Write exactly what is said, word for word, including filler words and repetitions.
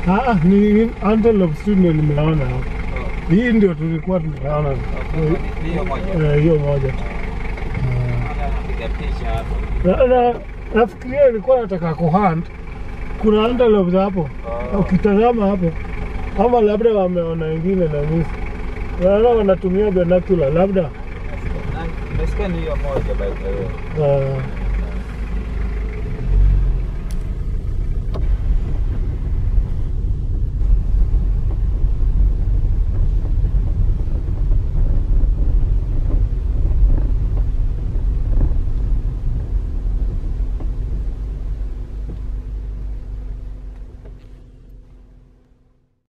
Ah, ni antelope tu ndio nimeona hapo. Hii ndio tulikuwa tunaona. Hiyo moja. Eh, hiyo moja tu. Napiga picha hapo. Na nafikiria ilikuwa nataka kuhunt. Kuna antelope hapo. Ukitazama hapo. Ama labda wameona wengine na mimi. Wala wanatumia binocular labda. Nimesikia ni hiyo moja by the way. Uh,